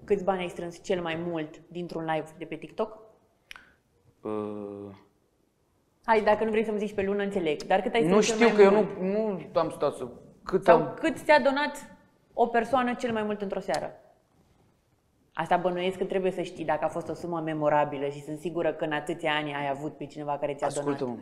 câți bani ai strâns cel mai mult dintr-un live de pe TikTok? Hai, dacă nu vrei să-mi zici pe lună, înțeleg. Dar cât ai strâns Nu cel știu, mai că mult? eu nu am stat să... Cât ți-a donat o persoană cel mai mult într-o seară? Asta bănuiesc că trebuie să știi dacă a fost o sumă memorabilă și sunt sigură că în atâția ani ai avut pe cineva care ți-a donat. Ascultă-mă.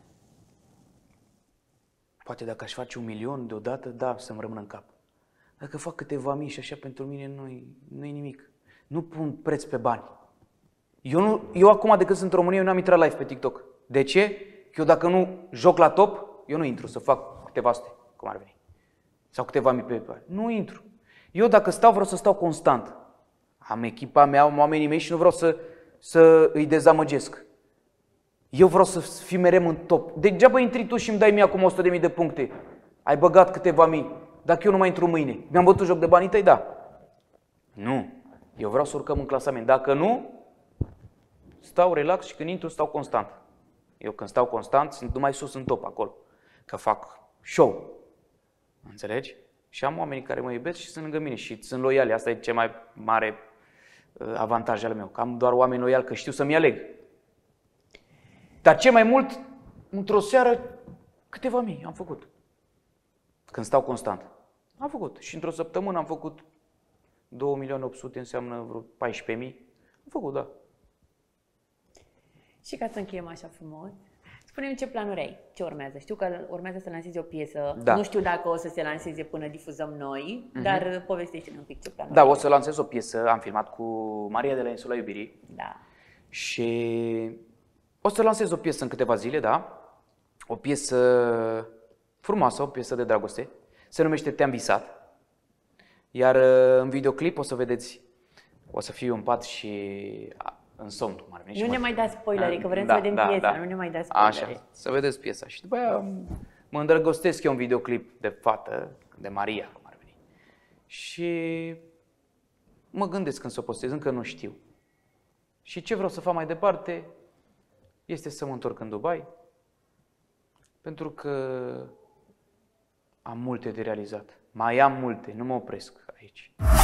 Poate dacă aș face 1.000.000 deodată, da, să-mi rămână în cap. Dacă fac câteva mii și așa, pentru mine nu e nimic. Nu pun preț pe bani. Eu acum, de când sunt în România, eu n-am intrat live pe TikTok. De ce? Că eu dacă nu joc la top, eu nu intru să fac câteva sute, cum ar veni. Sau câteva mii pe bani. Nu intru. Eu dacă stau, vreau să stau constant. Am echipa mea, am oamenii mei și nu vreau să îi dezamăgesc. Eu vreau să fiu mereu în top. Degeaba intri tu și îmi dai mie acum 100.000 de puncte. Ai băgat câteva mii. Dacă eu nu mai intru mâine, mi-am bătut joc de banii tăi, da. Nu. Eu vreau să urcăm în clasament. Dacă nu, stau relax și când intru, stau constant. Eu când stau constant, sunt numai sus în top acolo. Că fac show. Înțelegi? Și am oamenii care mă iubesc și sunt lângă mine și sunt loiali. Asta e cel mai mare avantaj al meu. Că am doar oameni loiali, că știu să-mi aleg. Dar ce mai mult, într-o seară, câteva mii am făcut. Când stau constant. Am făcut. Și într-o săptămână am făcut 2.800.000, înseamnă vreo 14.000. Am făcut, da. Și ca să încheiem așa frumos, spune-mi ce planuri ai, ce urmează. Știu că urmează să lansezi o piesă, Da. Nu știu dacă o să se lanseze până difuzăm noi, dar povestește-ne un pic ce planuri Da, ai. o să lansez o piesă, am filmat cu Maria de la Insula Iubirii. Da. Și o să lansez o piesă în câteva zile, da? O piesă frumoasă, o piesă de dragoste. Se numește Te-am visat. Iar în videoclip o să vedeți, o să fiu în pat și în somn. Nu ne mai da spoilere, că vrem să vedem piesa, nu ne mai da spoilere. Așa, să vedeți piesa. Și după aia mă îndrăgostesc eu un videoclip de fată, de Maria, cum ar veni. Și mă gândesc când să o postez, încă nu știu. Și ce vreau să fac mai departe este să mă întorc în Dubai, pentru că am multe de realizat. Mai am multe, nu mă opresc aici.